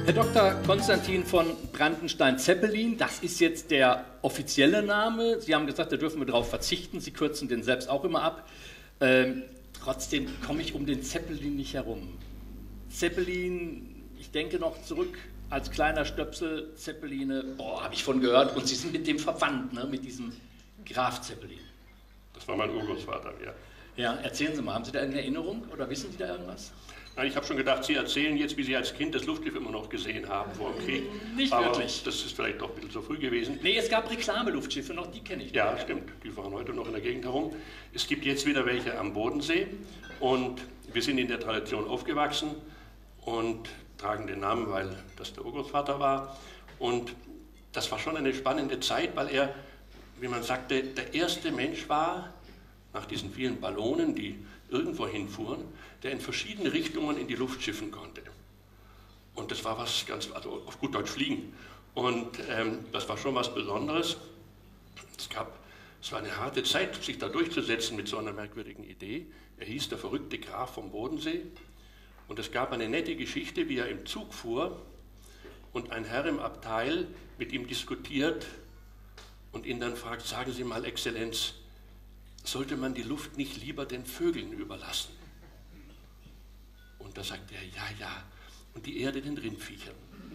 Herr Dr. Konstantin von Brandenstein-Zeppelin, das ist jetzt der offizielle Name. Sie haben gesagt, da dürfen wir darauf verzichten. Sie kürzen den selbst auch immer ab. Trotzdem komme ich um den Zeppelin nicht herum. Zeppelin, ich denke noch zurück als kleiner Stöpsel, Zeppeline, boah, habe ich von gehört. Und Sie sind mit dem verwandt, ne? Mit diesem Graf Zeppelin. Das war mein Urgroßvater, ja. Ja, erzählen Sie mal, haben Sie da eine Erinnerung oder wissen Sie da irgendwas? Nein, ich habe schon gedacht, Sie erzählen jetzt, wie Sie als Kind das Luftschiff immer noch gesehen haben vor dem Krieg. Nicht aber wirklich. Das ist vielleicht doch ein bisschen zu früh gewesen. Nee, es gab Reklameluftschiffe, noch die kenne ich. Ja, stimmt. Die fahren heute noch in der Gegend herum. Es gibt jetzt wieder welche am Bodensee und wir sind in der Tradition aufgewachsen und tragen den Namen, weil das der Urgroßvater war. Und das war schon eine spannende Zeit, weil er, wie man sagte, der erste Mensch war, nach diesen vielen Ballonen, die irgendwo hinfuhren, der in verschiedene Richtungen in die Luft schiffen konnte. Und das war was ganz, also auf gut Deutsch fliegen. Und das war schon was Besonderes. Es war eine harte Zeit, sich da durchzusetzen mit so einer merkwürdigen Idee. Er hieß der verrückte Graf vom Bodensee. Und es gab eine nette Geschichte, wie er im Zug fuhr und ein Herr im Abteil mit ihm diskutiert und ihn dann fragt, sagen Sie mal, Exzellenz, sollte man die Luft nicht lieber den Vögeln überlassen? Und da sagt er, ja, ja, und die Erde den Rindviechern.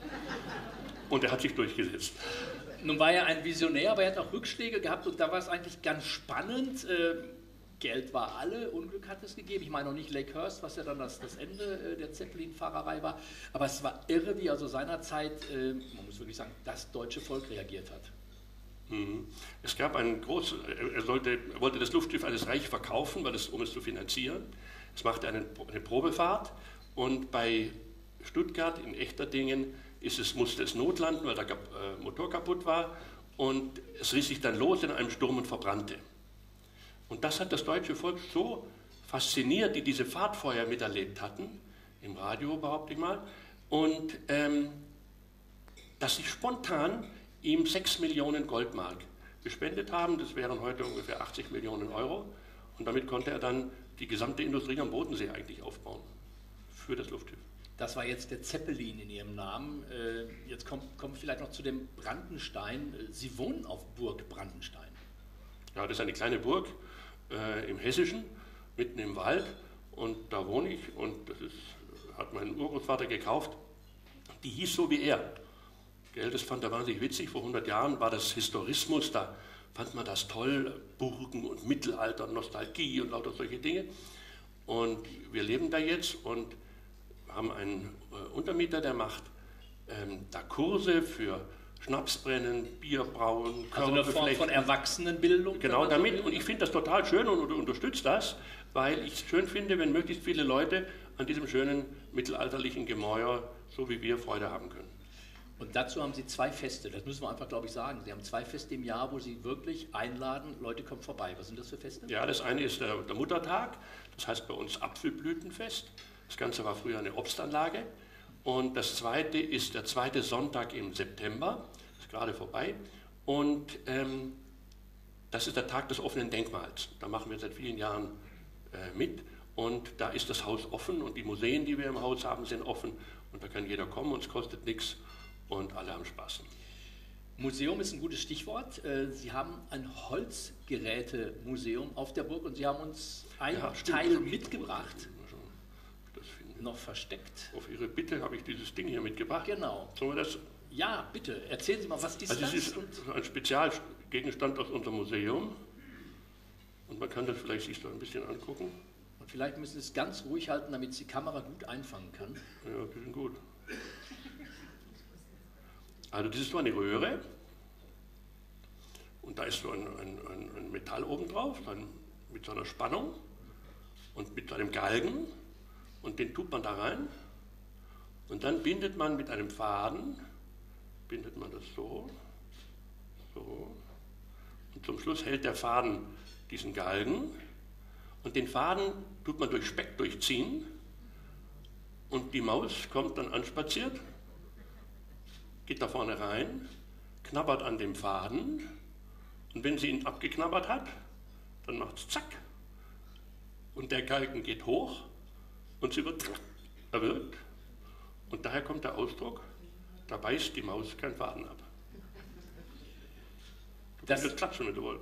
Und er hat sich durchgesetzt. Nun war er ein Visionär, aber er hat auch Rückschläge gehabt und da war es eigentlich ganz spannend. Geld war alle, Unglück hat es gegeben. Ich meine noch nicht Lakehurst, was ja dann das Ende der Zeppelin-Fahrerei war. Aber es war irre, wie also seinerzeit, man muss wirklich sagen, das deutsche Volk reagiert hat. Es gab einen großen, er wollte das Luftschiff alles Reich verkaufen, um es zu finanzieren. Es machte eine Probefahrt und bei Stuttgart in Echterdingen musste es notlanden, weil der Motor kaputt war und es riss sich dann los in einem Sturm und verbrannte. Und das hat das deutsche Volk so fasziniert, die diese Fahrt vorher miterlebt hatten, im Radio behaupte ich mal, und dass sie spontan ihm 6 Millionen Goldmark gespendet haben. Das wären heute ungefähr 80 Millionen Euro. Und damit konnte er dann die gesamte Industrie am Bodensee eigentlich aufbauen für das Luftschiff. Das war jetzt der Zeppelin in Ihrem Namen. Jetzt kommen wir vielleicht noch zu dem Brandenstein. Sie wohnen auf Burg Brandenstein. Ja, das ist eine kleine Burg im Hessischen, mitten im Wald. Und da wohne ich und hat mein Urgroßvater gekauft. Die hieß so wie er. Das fand er wahnsinnig witzig. Vor 100 Jahren war das Historismus, da fand man das toll, Burgen und Mittelalter, Nostalgie und lauter solche Dinge. Und wir leben da jetzt und haben einen Untermieter, der macht da Kurse für Schnapsbrennen, Bierbrauen, also eine Form von Erwachsenenbildung. Genau, damit. Und ich finde das total schön und unterstütze das, weil ich es schön finde, wenn möglichst viele Leute an diesem schönen mittelalterlichen Gemäuer, so wie wir, Freude haben können. Und dazu haben Sie 2 Feste, das müssen wir einfach, glaube ich, sagen. Sie haben 2 Feste im Jahr, wo Sie wirklich einladen, Leute kommen vorbei. Was sind das für Feste? Ja, das eine ist der Muttertag, das heißt bei uns Apfelblütenfest. Das Ganze war früher eine Obstanlage. Und das zweite ist der 2. Sonntag im September, ist gerade vorbei. Und das ist der Tag des offenen Denkmals. Da machen wir seit vielen Jahren mit. Und da ist das Haus offen und die Museen, die wir im Haus haben, sind offen. Und da kann jeder kommen und es kostet nichts. Und alle haben Spaß. Museum ist ein gutes Stichwort. Sie haben ein Holzgerätemuseum auf der Burg und Sie haben uns ein Teil mitgebracht. Noch versteckt. Auf Ihre Bitte habe ich dieses Ding hier mitgebracht. Genau. Sollen wir das? Ja, bitte. Erzählen Sie mal, was ist das? Das ist ein Spezialgegenstand aus unserem Museum. Und man kann das vielleicht sich so ein bisschen angucken. Und vielleicht müssen Sie es ganz ruhig halten, damit es die Kamera gut einfangen kann. Ja, die sind gut. Also das ist so eine Röhre und da ist so ein Metall oben drauf, mit so einer Spannung und mit einem Galgen und den tut man da rein und dann bindet man mit einem Faden, bindet man das so und zum Schluss hält der Faden diesen Galgen und den Faden tut man durch Speck durchziehen und die Maus kommt dann anspaziert, geht da vorne rein, knabbert an dem Faden und wenn sie ihn abgeknabbert hat, dann macht es zack und der Galgen geht hoch und sie wird erwürgt und daher kommt der Ausdruck da beißt die Maus keinen Faden ab. Das klappt schon, wenn du wolltest.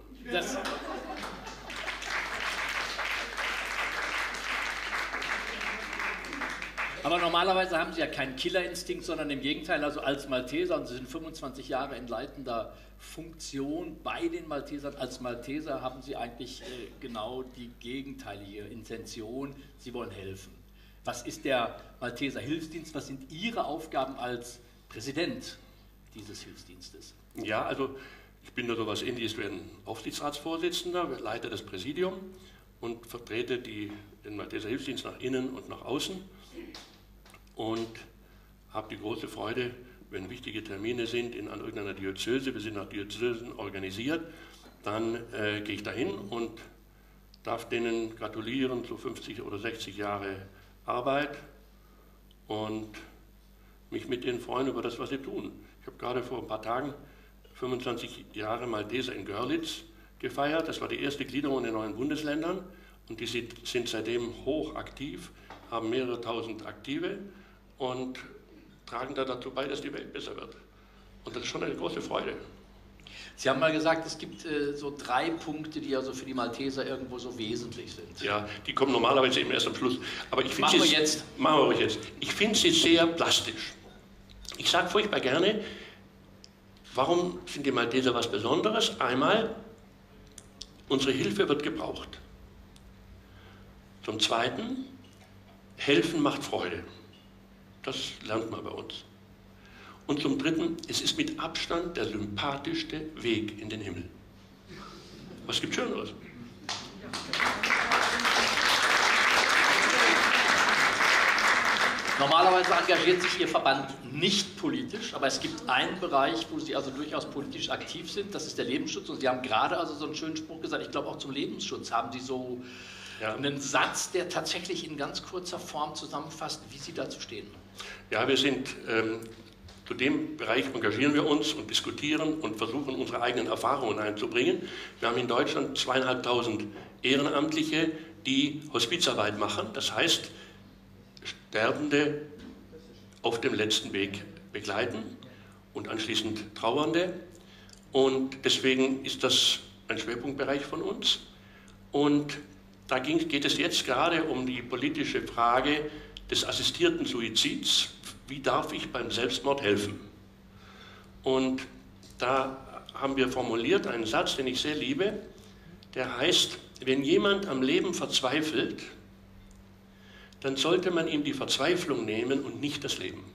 Aber normalerweise haben Sie ja keinen Killerinstinkt, sondern im Gegenteil, also als Malteser, und Sie sind 25 Jahre in leitender Funktion bei den Maltesern, als Malteser haben Sie eigentlich genau die gegenteilige Intention, Sie wollen helfen. Was ist der Malteser Hilfsdienst, was sind Ihre Aufgaben als Präsident dieses Hilfsdienstes? Ja, also ich bin da so was Ähnliches wie ein Aufsichtsratsvorsitzender, leite das Präsidium und vertrete den Malteser Hilfsdienst nach innen und nach außen. Und habe die große Freude, wenn wichtige Termine sind an irgendeiner Diözese, wir sind nach Diözesen organisiert, dann gehe ich dahin und darf denen gratulieren zu 50 oder 60 Jahre Arbeit und mich mit denen freuen über das, was sie tun. Ich habe gerade vor ein paar Tagen 25 Jahre Malteser in Görlitz gefeiert. Das war die erste Gliederung in den neuen Bundesländern und die sind seitdem hoch aktiv, haben mehrere tausend Aktive und tragen da dazu bei, dass die Welt besser wird. Und das ist schon eine große Freude. Sie haben mal gesagt, es gibt so 3 Punkte, die also für die Malteser irgendwo so wesentlich sind. Ja, die kommen normalerweise eben erst am Schluss. Aber ich finde Machen wir jetzt. Ich finde sie sehr plastisch. Ich sage furchtbar gerne, warum sind die Malteser was Besonderes? Einmal, unsere Hilfe wird gebraucht. Zum Zweiten, helfen macht Freude. Das lernt man bei uns. Und zum Dritten, es ist mit Abstand der sympathischste Weg in den Himmel. Was gibt Schöneres? Normalerweise engagiert sich Ihr Verband nicht politisch, aber es gibt einen Bereich, wo Sie also durchaus politisch aktiv sind, das ist der Lebensschutz. Und Sie haben gerade also so einen schönen Spruch gesagt, ich glaube auch zum Lebensschutz haben Sie so einen Satz, der tatsächlich in ganz kurzer Form zusammenfasst, wie Sie dazu stehen. Ja, wir sind, zu dem Bereich engagieren wir uns und diskutieren und versuchen, unsere eigenen Erfahrungen einzubringen. Wir haben in Deutschland 2.500 Ehrenamtliche, die Hospizarbeit machen, das heißt, Sterbende auf dem letzten Weg begleiten und anschließend Trauernde. Und deswegen ist das ein Schwerpunktbereich von uns. Und da geht es jetzt gerade um die politische Frage des assistierten Suizids. Wie darf ich beim Selbstmord helfen? Und da haben wir formuliert einen Satz, den ich sehr liebe, der heißt, wenn jemand am Leben verzweifelt, dann sollte man ihm die Verzweiflung nehmen und nicht das Leben.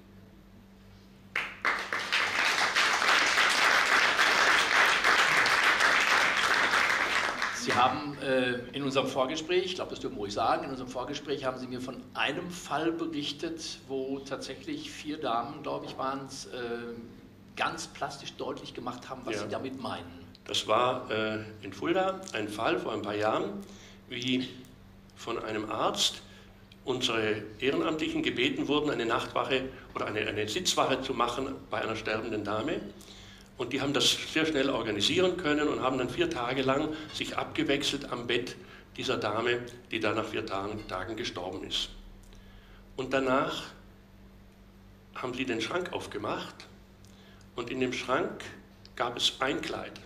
Sie haben in unserem Vorgespräch, ich glaube, das dürfen wir ruhig sagen, in unserem Vorgespräch haben Sie mir von einem Fall berichtet, wo tatsächlich 4 Damen, glaube ich, waren es, ganz plastisch deutlich gemacht haben, was Sie damit meinen. Das war in Fulda ein Fall vor ein paar Jahren, wie von einem Arzt unsere Ehrenamtlichen gebeten wurden, eine Nachtwache oder eine Sitzwache zu machen bei einer sterbenden Dame. Und die haben das sehr schnell organisieren können und haben dann 4 Tage lang sich abgewechselt am Bett dieser Dame, die dann nach 4 Tagen gestorben ist. Und danach haben sie den Schrank aufgemacht und in dem Schrank gab es ein Kleid.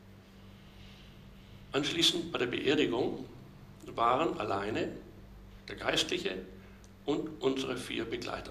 Anschließend bei der Beerdigung waren alleine der Geistliche und unsere 4 Begleiter.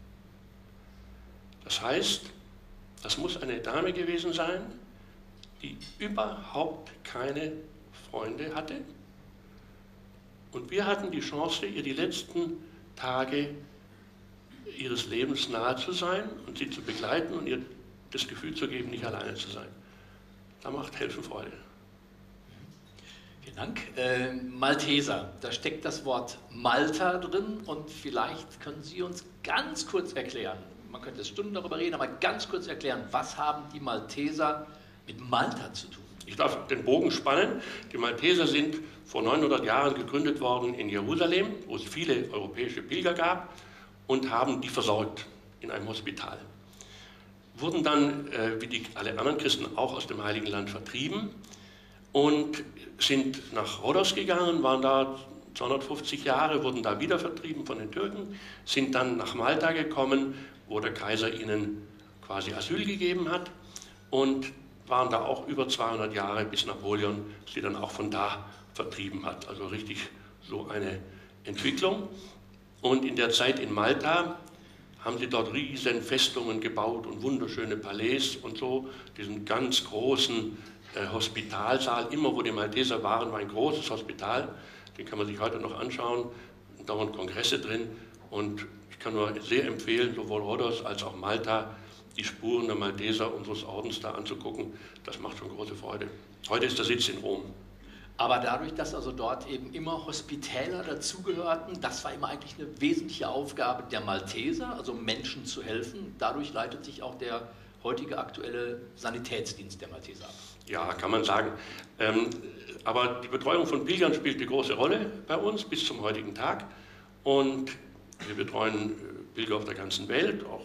Das heißt, das muss eine Dame gewesen sein, die überhaupt keine Freunde hatte. Und wir hatten die Chance, ihr die letzten Tage ihres Lebens nahe zu sein und sie zu begleiten und ihr das Gefühl zu geben, nicht alleine zu sein. Da macht Helfen Freude. Vielen Dank. Malteser, da steckt das Wort Malta drin und vielleicht können Sie uns ganz kurz erklären, man könnte jetzt Stunden darüber reden, aber ganz kurz erklären, was haben die Malteser mit Malta zu tun? Ich darf den Bogen spannen. Die Malteser sind vor 900 Jahren gegründet worden in Jerusalem, wo es viele europäische Pilger gab und haben die versorgt in einem Hospital. Wurden dann, wie alle anderen Christen, auch aus dem Heiligen Land vertrieben und sind nach Rhodos gegangen, waren da 250 Jahre, wurden da wieder vertrieben von den Türken, sind dann nach Malta gekommen, wo der Kaiser ihnen quasi Asyl gegeben hat und waren da auch über 200 Jahre, bis Napoleon sie dann auch von da vertrieben hat. Also richtig so eine Entwicklung. Und in der Zeit in Malta haben sie dort riesen Festungen gebaut und wunderschöne Palais und so, diesen ganz großen Hospitalsaal. Immer wo die Malteser waren, war ein großes Hospital. Den kann man sich heute noch anschauen. Da dauernd Kongresse drin. Und ich kann nur sehr empfehlen, sowohl Rhodos als auch Malta, die Spuren der Malteser unseres Ordens da anzugucken. Das macht schon große Freude. Heute ist der Sitz in Rom. Aber dadurch, dass also dort eben immer Hospitäler dazugehörten, das war immer eigentlich eine wesentliche Aufgabe der Malteser, also Menschen zu helfen. Dadurch leitet sich auch der heutige aktuelle Sanitätsdienst der Malteser ab. Ja, kann man sagen. Aber die Betreuung von Pilgern spielt eine große Rolle bei uns bis zum heutigen Tag. Und wir betreuen Pilger auf der ganzen Welt, auch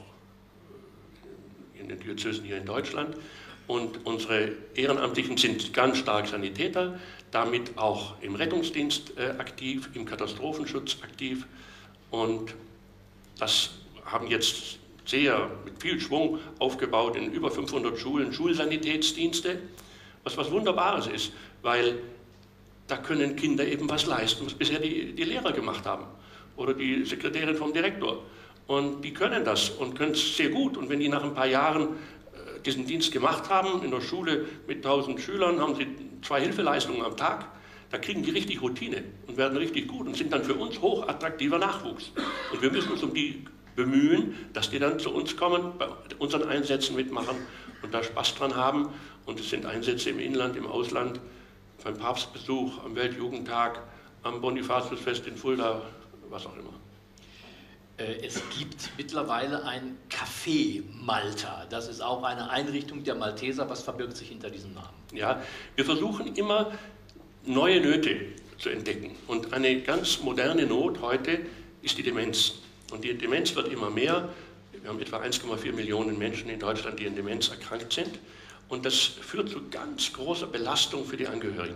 in den Diözesen hier in Deutschland. Und unsere Ehrenamtlichen sind ganz stark Sanitäter, damit auch im Rettungsdienst aktiv, im Katastrophenschutz aktiv. Und das haben jetzt sehr mit viel Schwung aufgebaut in über 500 Schulen, Schulsanitätsdienste, was Wunderbares ist, weil da können Kinder eben was leisten, was bisher die Lehrer gemacht haben oder die Sekretärin vom Direktor. Und die können das und können es sehr gut. Und wenn die nach ein paar Jahren diesen Dienst gemacht haben, in der Schule mit 1000 Schülern, haben sie 2 Hilfeleistungen am Tag, da kriegen die richtig Routine und werden richtig gut und sind dann für uns hochattraktiver Nachwuchs. Und wir müssen uns um die bemühen, dass die dann zu uns kommen, bei unseren Einsätzen mitmachen und da Spaß dran haben. Und es sind Einsätze im Inland, im Ausland, beim Papstbesuch, am Weltjugendtag, am Bonifatiusfest in Fulda, was auch immer. Es gibt mittlerweile ein Café Malta. Das ist auch eine Einrichtung der Malteser. Was verbirgt sich hinter diesem Namen? Ja, wir versuchen immer neue Nöte zu entdecken. Und eine ganz moderne Not heute ist die Demenz. Und die Demenz wird immer mehr. Wir haben etwa 1,4 Millionen Menschen in Deutschland, die an Demenz erkrankt sind. Und das führt zu ganz großer Belastung für die Angehörigen.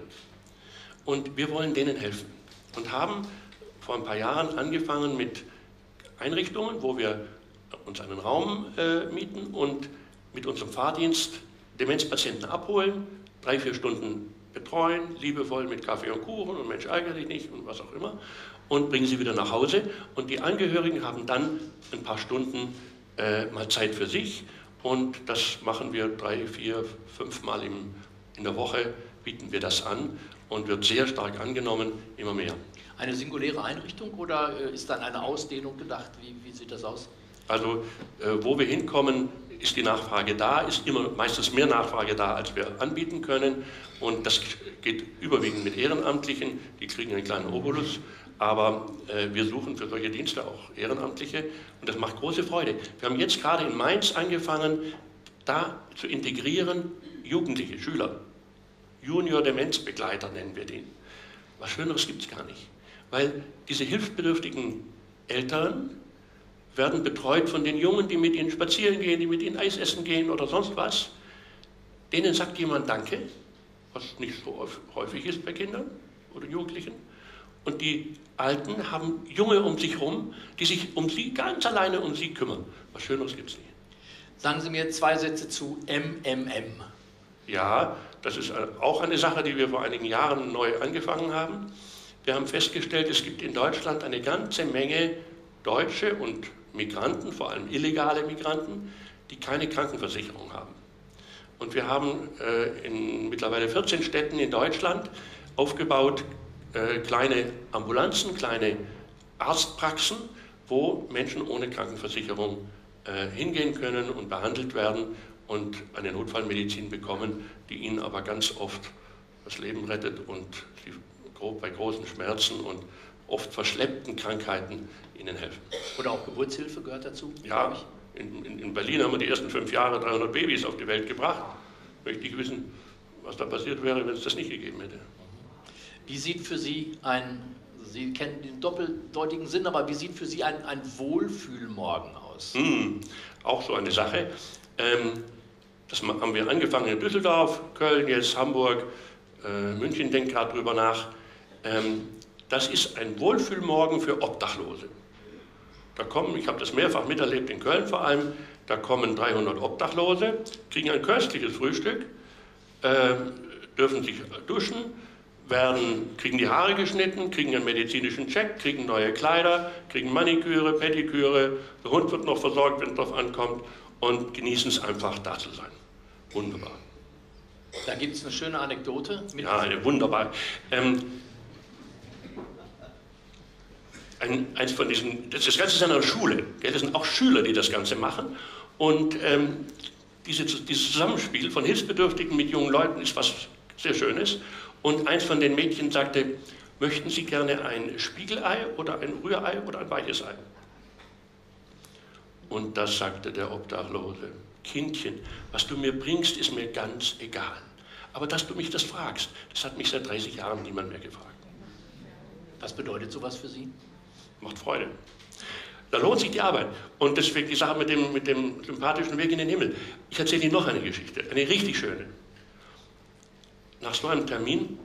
Und wir wollen denen helfen. Und haben vor ein paar Jahren angefangen mit Einrichtungen, wo wir uns einen Raum mieten und mit unserem Fahrdienst Demenzpatienten abholen, 3-4 Stunden betreuen, liebevoll mit Kaffee und Kuchen und Mensch ärgere dich nicht und was auch immer und bringen sie wieder nach Hause und die Angehörigen haben dann ein paar Stunden mal Zeit für sich und das machen wir 3, 4, 5 Mal in der Woche, bieten wir das an und wird sehr stark angenommen, immer mehr. Eine singuläre Einrichtung oder ist dann eine Ausdehnung gedacht? Wie sieht das aus? Also wo wir hinkommen, ist die Nachfrage da, ist immer meistens mehr Nachfrage da, als wir anbieten können. Und das geht überwiegend mit Ehrenamtlichen, die kriegen einen kleinen Obolus. Aber wir suchen für solche Dienste auch Ehrenamtliche und das macht große Freude. Wir haben jetzt gerade in Mainz angefangen, da zu integrieren Jugendliche, Schüler. Junior-Demenzbegleiter nennen wir den. Was Schöneres gibt es gar nicht. Weil diese hilfsbedürftigen Eltern werden betreut von den Jungen, die mit ihnen spazieren gehen, die mit ihnen Eis essen gehen oder sonst was. Denen sagt jemand Danke, was nicht so häufig ist bei Kindern oder Jugendlichen. Und die Alten haben Junge um sich herum, die sich um sie, ganz alleine um sie kümmern. Was Schöneres gibt es nicht. Sagen Sie mir 2 Sätze zu MMM. Ja, das ist auch eine Sache, die wir vor einigen Jahren neu angefangen haben. Wir haben festgestellt, es gibt in Deutschland eine ganze Menge Deutsche und Migranten, vor allem illegale Migranten, die keine Krankenversicherung haben. Und wir haben in mittlerweile 14 Städten in Deutschland aufgebaut kleine Ambulanzen, kleine Arztpraxen, wo Menschen ohne Krankenversicherung hingehen können und behandelt werden und eine Notfallmedizin bekommen, die ihnen aber ganz oft das Leben rettet und sie bei großen Schmerzen und oft verschleppten Krankheiten ihnen helfen. Oder auch Geburtshilfe gehört dazu? Ja, in Berlin haben wir die ersten 5 Jahre 300 Babys auf die Welt gebracht. Möchte ich wissen, was da passiert wäre, wenn es das nicht gegeben hätte. Wie sieht für Sie Sie kennen den doppeldeutigen Sinn, aber wie sieht für Sie ein Wohlfühlmorgen aus? Auch so eine Sache. Das haben wir angefangen in Düsseldorf, Köln, jetzt Hamburg, München denkt gerade drüber nach. Das ist ein Wohlfühlmorgen für Obdachlose. Da kommen, ich habe das mehrfach miterlebt, in Köln vor allem, Da kommen 300 Obdachlose, kriegen ein köstliches Frühstück, dürfen sich duschen, kriegen die Haare geschnitten, kriegen einen medizinischen Check, kriegen neue Kleider, kriegen Maniküre, Pediküre, der Hund wird noch versorgt, wenn es drauf ankommt, und genießen es einfach, da zu sein. Wunderbar. Da gibt es eine schöne Anekdote. Ja, eine wunderbare. Eins von diesen, das Ganze ist an einer Schule, gell? Das sind auch Schüler, die das Ganze machen. Und dieses Zusammenspiel von Hilfsbedürftigen mit jungen Leuten ist was sehr Schönes. Und eins von den Mädchen sagte, möchten Sie gerne ein Spiegelei oder ein Rührei oder ein weiches Ei? Und das sagte der Obdachlose, Kindchen, was du mir bringst, ist mir ganz egal. Aber dass du mich das fragst, das hat mich seit 30 Jahren niemand mehr gefragt. Was bedeutet sowas für Sie? Macht Freude. Da lohnt sich die Arbeit. Und deswegen die Sache mit dem sympathischen Weg in den Himmel. Ich erzähle Ihnen noch eine Geschichte, eine richtig schöne. Nach so einem Termin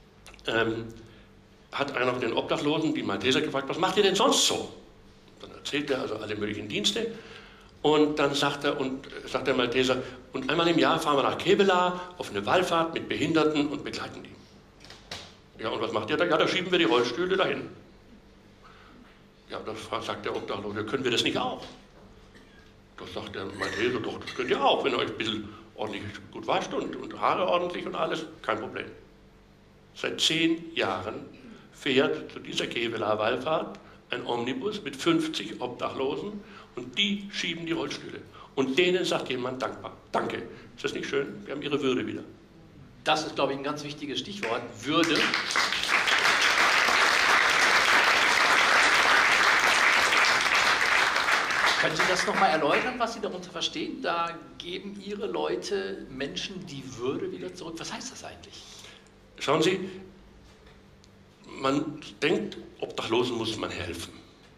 hat einer von den Obdachlosen, die Malteser, gefragt, was macht ihr denn sonst so? Dann erzählt er also alle möglichen Dienste. Und dann sagt der Malteser, und einmal im Jahr fahren wir nach Kevelaer auf eine Wallfahrt mit Behinderten und begleiten die. Ja, und was macht ihr da? Ja, da schieben wir die Rollstühle dahin. Ja, das sagt der Obdachlose, können wir das nicht auch? Das sagt der Malteser, doch, das könnt ihr auch, wenn ihr euch ein bisschen ordentlich gut wascht und Haare ordentlich und alles, kein Problem. Seit 10 Jahren fährt zu dieser Kevelaer Wallfahrt ein Omnibus mit 50 Obdachlosen und die schieben die Rollstühle. Und denen sagt jemand dankbar, danke. Ist das nicht schön? Wir haben ihre Würde wieder. Das ist, glaube ich, ein ganz wichtiges Stichwort, Würde. Können Sie das nochmal erläutern, was Sie darunter verstehen? Da geben Ihre Leute Menschen die Würde wieder zurück. Was heißt das eigentlich? Schauen Sie, man denkt, Obdachlosen muss man helfen.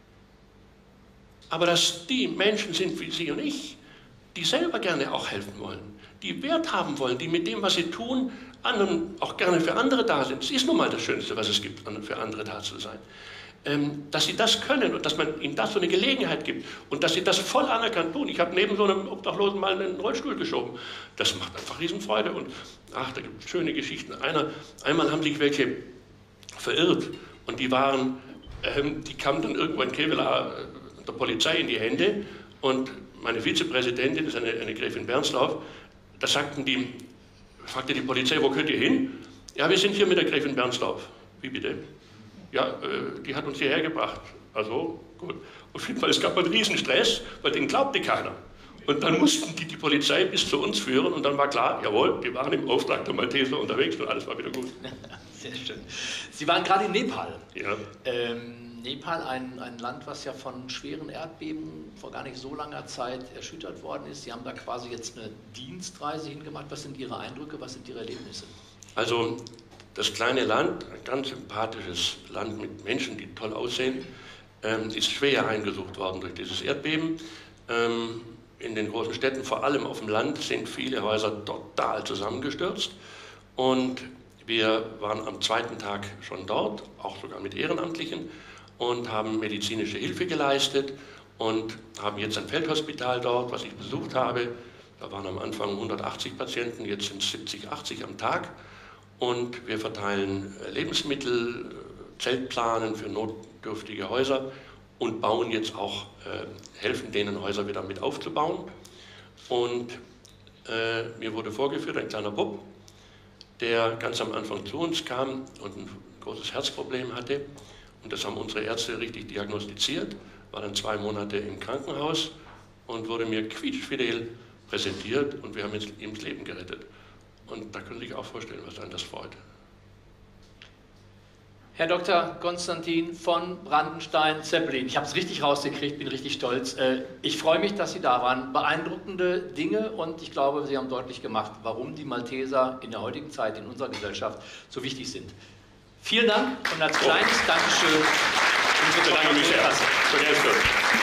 Aber dass die Menschen sind wie Sie und ich, die selber gerne auch helfen wollen, die Wert haben wollen, die mit dem, was sie tun, anderen auch gerne für andere da sind. Das ist nun mal das Schönste, was es gibt, für andere da zu sein. Dass sie das können und dass man ihnen das so eine Gelegenheit gibt und dass sie das voll anerkannt tun. Ich habe neben so einem Obdachlosen mal einen Rollstuhl geschoben. Das macht einfach Riesenfreude und ach, da gibt es schöne Geschichten. Einmal haben sich welche verirrt und die kamen dann irgendwann in Kevelaer der Polizei in die Hände und meine Vizepräsidentin, das ist eine Gräfin Bernslauf, da fragte die Polizei, wo könnt ihr hin? Ja, wir sind hier mit der Gräfin Bernslauf. Wie bitte? Ja, die hat uns hierher gebracht. Also, gut. Auf jeden Fall, es gab einen Riesenstress, weil den glaubte keiner. Und dann mussten die Polizei bis zu uns führen und dann war klar, jawohl, die waren im Auftrag der Malteser unterwegs und alles war wieder gut. Sehr schön. Sie waren gerade in Nepal. Ja. Nepal, ein Land, was ja von schweren Erdbeben vor gar nicht so langer Zeit erschüttert worden ist. Sie haben da quasi jetzt eine Dienstreise hingemacht. Was sind Ihre Eindrücke, was sind Ihre Erlebnisse? Also das kleine Land, ein ganz sympathisches Land mit Menschen, die toll aussehen, ist schwer eingesucht worden durch dieses Erdbeben. In den großen Städten, vor allem auf dem Land, sind viele Häuser total zusammengestürzt. Und wir waren am zweiten Tag schon dort, auch sogar mit Ehrenamtlichen, und haben medizinische Hilfe geleistet und haben jetzt ein Feldhospital dort, was ich besucht habe. Da waren am Anfang 180 Patienten, jetzt sind es 70, 80 am Tag. Und wir verteilen Lebensmittel, Zeltplanen für notdürftige Häuser und bauen jetzt auch, helfen denen Häuser wieder mit aufzubauen. Und mir wurde vorgeführt ein kleiner Bub, der ganz am Anfang zu uns kam und ein großes Herzproblem hatte. Und das haben unsere Ärzte richtig diagnostiziert, war dann 2 Monate im Krankenhaus und wurde mir quietschfidel präsentiert und wir haben jetzt ihm das Leben gerettet. Und da können Sie sich auch vorstellen, was einen das freut. Herr Dr. Konstantin von Brandenstein-Zeppelin, ich habe es richtig rausgekriegt, bin richtig stolz. Ich freue mich, dass Sie da waren. Beeindruckende Dinge und ich glaube, Sie haben deutlich gemacht, warum die Malteser in der heutigen Zeit in unserer Gesellschaft so wichtig sind. Vielen Dank und als kleines Dankeschön. Ich bedanke mich sehr.